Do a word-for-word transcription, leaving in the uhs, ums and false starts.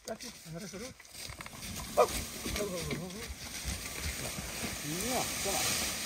Kijk je, en rustig door. Oh. Oh, oh, oh, oh. Ja, kom maar.